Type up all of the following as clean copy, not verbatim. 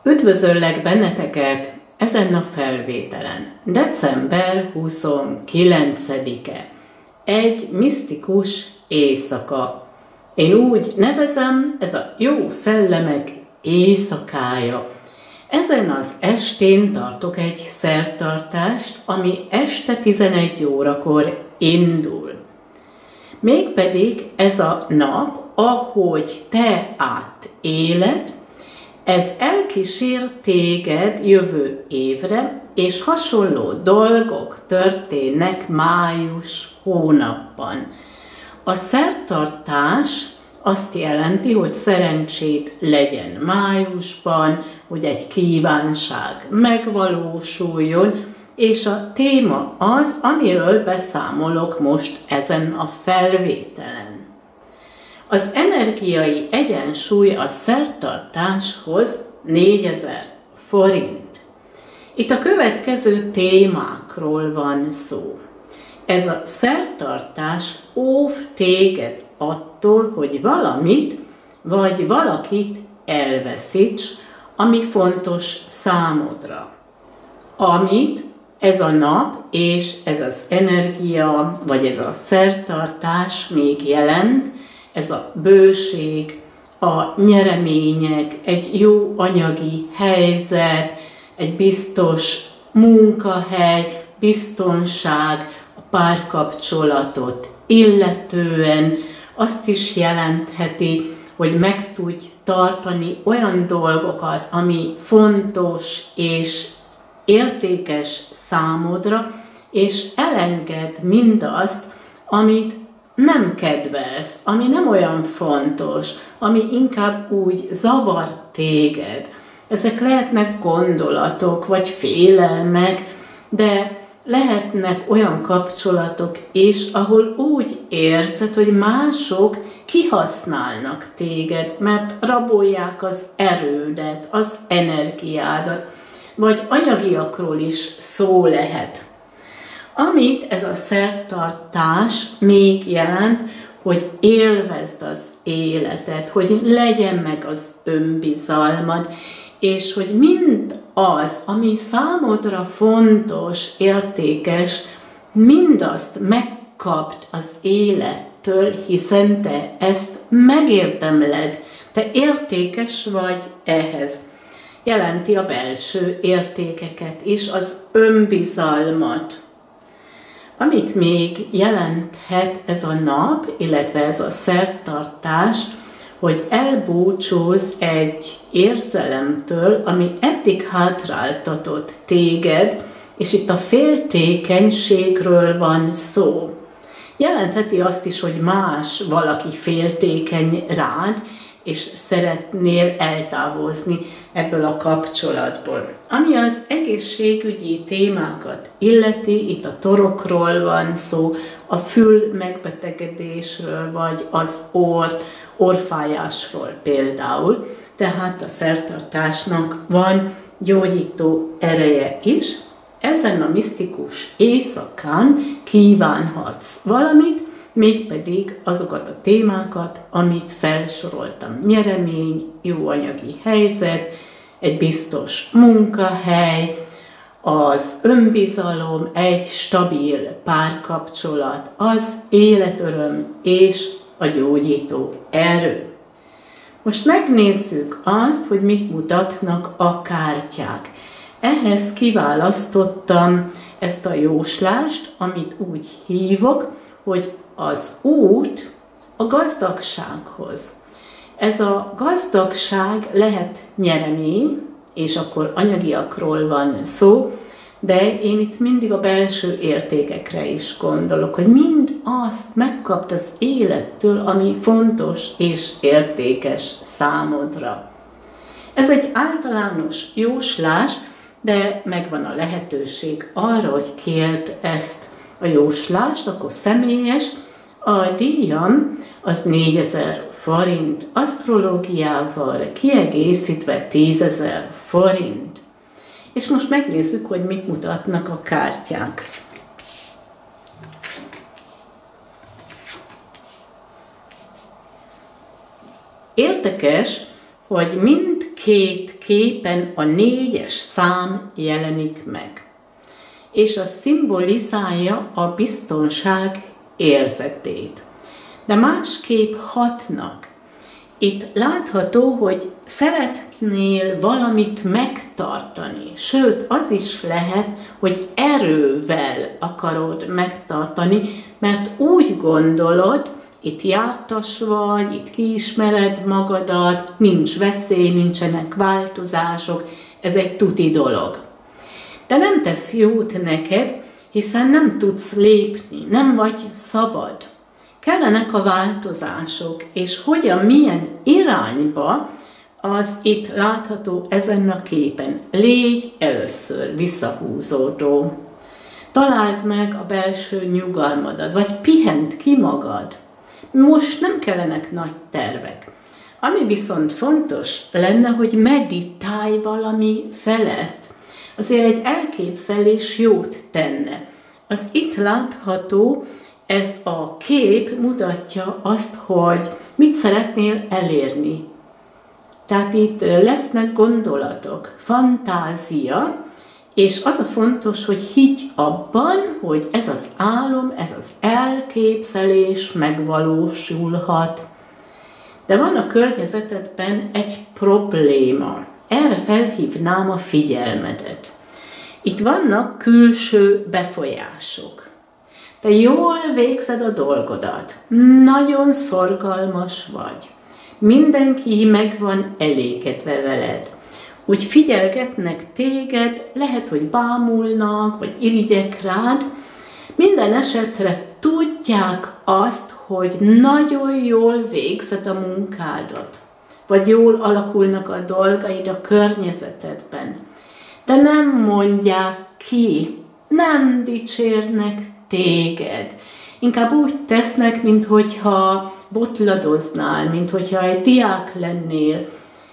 Üdvözöllek benneteket ezen a felvételen. December 29-e. Egy misztikus éjszaka. Én úgy nevezem, ez a jó szellemek éjszakája. Ezen az estén tartok egy szertartást, ami este 11 órakor indul. Mégpedig ez a nap, ahogy te átéled, ez elkísér téged jövő évre, és hasonló dolgok történnek május hónapban. A szertartás azt jelenti, hogy szerencsét legyen májusban, hogy egy kívánság megvalósuljon, és a téma az, amiről beszámolok most ezen a felvételen. Az energiai egyensúly a szertartáshoz 4000 forint. Itt a következő témákról van szó. Ez a szertartás óv téged attól, hogy valamit vagy valakit elveszíts, ami fontos számodra. Amit ez a nap és ez az energia, vagy ez a szertartás még jelent, ez a bőség, a nyeremények, egy jó anyagi helyzet, egy biztos munkahely, biztonság, a párkapcsolatot illetően azt is jelentheti, hogy meg tudj tartani olyan dolgokat, ami fontos és értékes számodra, és elengedd mindazt, amit nem kedvelsz, ami nem olyan fontos, ami inkább úgy zavar téged. Ezek lehetnek gondolatok, vagy félelmek, de lehetnek olyan kapcsolatok is, ahol úgy érzed, hogy mások kihasználnak téged, mert rabolják az erődet, az energiádat, vagy anyagiakról is szó lehet. Amit ez a szertartás még jelent, hogy élvezd az életet, hogy legyen meg az önbizalmad, és hogy mind az, ami számodra fontos, értékes, mindazt megkapd az élettől, hiszen te ezt megérdemled, te értékes vagy ehhez. Jelenti a belső értékeket is, az önbizalmat. Amit még jelenthet ez a nap, illetve ez a szertartás, hogy elbúcsúz egy érzelemtől, ami eddig hátráltatott téged, és itt a féltékenységről van szó. Jelentheti azt is, hogy valaki féltékeny rád, és szeretnél eltávozni ebből a kapcsolatból. Ami az egészségügyi témákat illeti, itt a torokról van szó, a fül megbetegedésről, vagy az orrfájásról például. Tehát a szertartásnak van gyógyító ereje is. Ezen a misztikus éjszakán kívánhatsz valamit, mégpedig azokat a témákat, amit felsoroltam. Nyeremény, jó anyagi helyzet, egy biztos munkahely, az önbizalom, egy stabil párkapcsolat, az életöröm és a gyógyító erő. Most megnézzük azt, hogy mit mutatnak a kártyák. Ehhez kiválasztottam ezt a jóslást, amit úgy hívok, hogy az út a gazdagsághoz. Ez a gazdagság lehet nyeremény, és akkor anyagiakról van szó, de én itt mindig a belső értékekre is gondolok, hogy mind azt megkapd az élettől, ami fontos és értékes számodra. Ez egy általános jóslás, de megvan a lehetőség arra, hogy kérd ezt a jóslást, akkor személyes. A díjam az 4000 forint, asztrológiával kiegészítve 10.000 forint. És most megnézzük, hogy mit mutatnak a kártyák. Érdekes, hogy mindkét képen a 4-es szám jelenik meg, és az szimbolizálja a biztonság érzetét. De másképp hatnak. Itt látható, hogy szeretnél valamit megtartani, sőt, az is lehet, hogy erővel akarod megtartani, mert úgy gondolod, itt jártas vagy, itt kiismered magadat, nincs veszély, nincsenek változások, ez egy tuti dolog. De nem tesz jót neked, hiszen nem tudsz lépni, nem vagy szabad. Kellenek a változások, és hogyan, milyen irányba, az itt látható ezen a képen. Légy először visszahúzódó. Találd meg a belső nyugalmadat, vagy pihent ki magad. Most nem kellenek nagy tervek. Ami viszont fontos lenne, hogy meditálj valami felett. Azért egy elképzelés jót tenne. Az itt látható, ez a kép mutatja azt, hogy mit szeretnél elérni. Tehát itt lesznek gondolatok, fantázia, és az a fontos, hogy higgy abban, hogy ez az álom, ez az elképzelés megvalósulhat. De van a környezetedben egy probléma. Erre felhívnám a figyelmedet. Itt vannak külső befolyások. Te jól végzed a dolgodat, nagyon szorgalmas vagy. Mindenki meg van elégedve veled. Úgy figyelgetnek téged, lehet, hogy bámulnak, vagy irigyek rád. Minden esetre tudják azt, hogy nagyon jól végzed a munkádat, vagy jól alakulnak a dolgaid a környezetedben. De nem mondják ki, nem dicsérnek téged. Inkább úgy tesznek, minthogyha botladoznál, minthogyha egy diák lennél.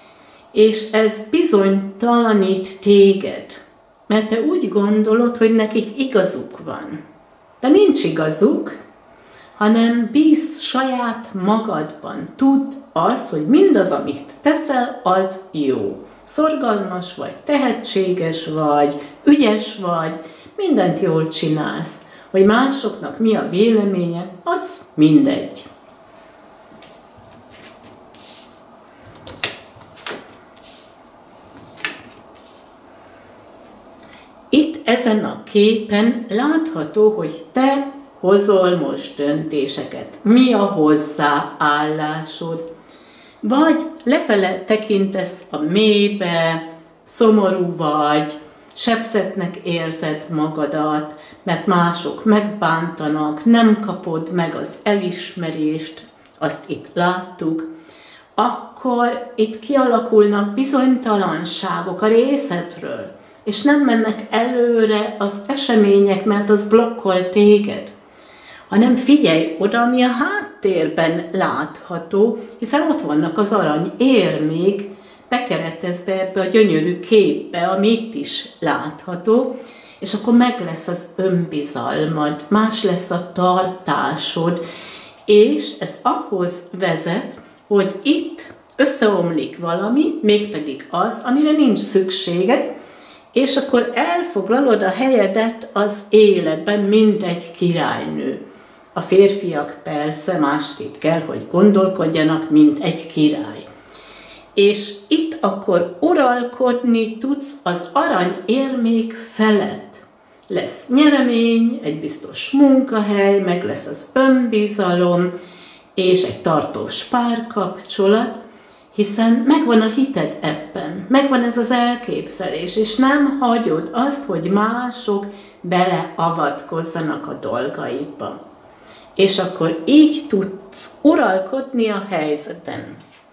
És ez bizonytalanít téged, mert te úgy gondolod, hogy nekik igazuk van. De nincs igazuk, hanem bízz saját magadban. Tudd azt, hogy mindaz, amit teszel, az jó. Szorgalmas vagy, tehetséges vagy, ügyes vagy, mindent jól csinálsz. Hogy másoknak mi a véleménye, az mindegy. Itt ezen a képen látható, hogy te hozol most döntéseket. Mi a hozzáállásod? Vagy lefele tekintesz a mélybe, szomorú vagy, sebzetnek érzed magadat, mert mások megbántanak, nem kapod meg az elismerést, azt itt láttuk, akkor itt kialakulnak bizonytalanságok a részedről, és nem mennek előre az események, mert az blokkol téged, hanem figyelj oda, ami a háttérben látható, hiszen ott vannak az arany érmék, bekeretezve ebbe a gyönyörű képbe, ami itt is látható, és akkor meg lesz az önbizalmad, más lesz a tartásod, és ez ahhoz vezet, hogy itt összeomlik valami, mégpedig az, amire nincs szükséged, és akkor elfoglalod a helyedet az életben, mint egy királynő. A férfiak persze másképp kell, hogy gondolkodjanak, mint egy király. És itt akkor uralkodni tudsz az aranyérmék felett. Lesz nyeremény, egy biztos munkahely, meg lesz az önbizalom, és egy tartós párkapcsolat, hiszen megvan a hited ebben, megvan ez az elképzelés, és nem hagyod azt, hogy mások beleavatkozzanak a dolgaidba. És akkor így tudsz uralkodni a helyzeten.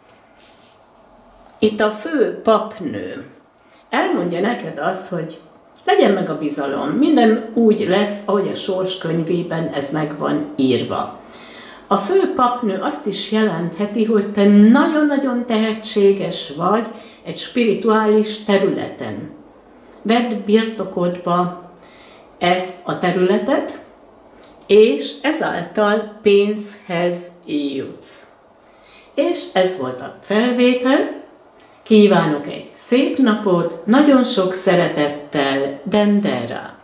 Itt a fő papnő elmondja neked azt, hogy legyen meg a bizalom, minden úgy lesz, ahogy a sors könyvében ez meg van írva. A fő papnő azt is jelentheti, hogy te nagyon-nagyon tehetséges vagy egy spirituális területen. Vedd birtokodba ezt a területet, és ezáltal pénzhez jutsz. És ez volt a felvétel, Kívánok egy szép napot, nagyon sok szeretettel, Dendera!